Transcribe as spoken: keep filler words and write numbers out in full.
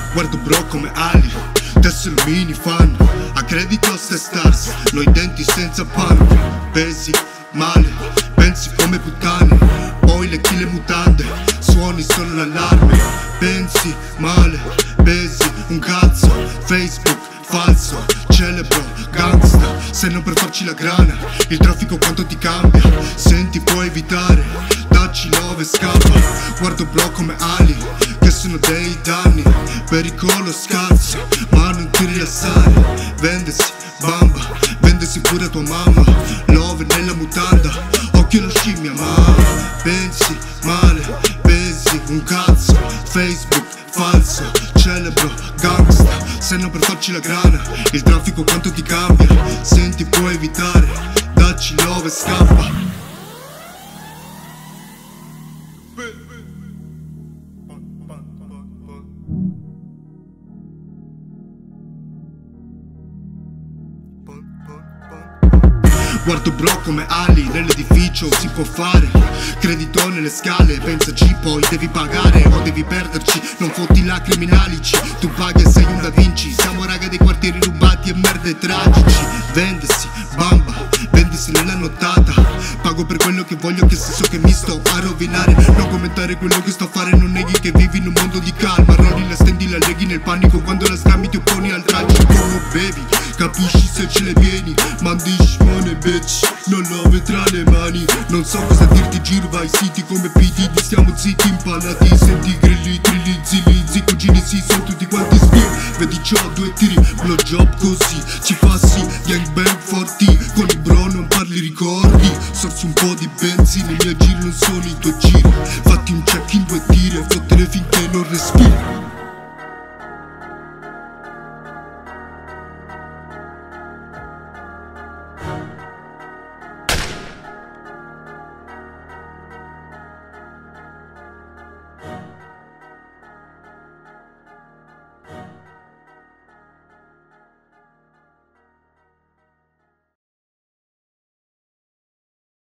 Guardo bro come Ali, adesso il mini fan. A credito a ste stars, noi denti senza pan. Pesi male, pensi come puttane, poi le chi le mutande, suoni solo l'allarme. Pensi male, pesi un cazzo, Facebook falso, celebro, gangsta, se non per farci la grana. Il traffico quanto ti cambia, senti puoi evitare, dacci love e scappa. Guardo bro come Ali, che sono dei danni, pericolo scarso, ma non ti rilassare. Vendesi, bamba, vendesi pure a tua mamma, love nella mutanda, occhio alla scimmia ma pensi male, pesi un cazzo, Facebook falso, celebro, gangsta, se non per farci la grana. Il traffico quanto ti cambia, senti puoi evitare, dacci love e scappa. Guardo bro come Ali, nell'edificio si può fare, credito nelle scale, pensaci poi devi pagare o devi perderci, non fotti là criminalici, tu paghi e sei un Da Vinci, siamo raga dei quartieri rubati e merde tragici. Vendesi, bamba, vendesi nella nottata, pago per quello che voglio che se so che mi sto a rovinare. Non commentare quello che sto a fare, non neghi che vivi in un mondo di calma, rolli la stendi, la leghi nel panico, quando la scambi ti opponi al tragico. Come bevi, capisci se ce le vieni, mandi shmone bitch, non love tra le mani. Non so cosa dirti, giro vai siti come P D D, stiamo zitti impannati, senti grilli, trilli, zilli, zi, cugini sì, sono tutti quanti spin. Vedi c'ho due tiri, blowjob così, ci passi, gangbang forti, con i bro non parli ricordi, sorsi un po' di benzina, i miei giri non sono i tuoi giri,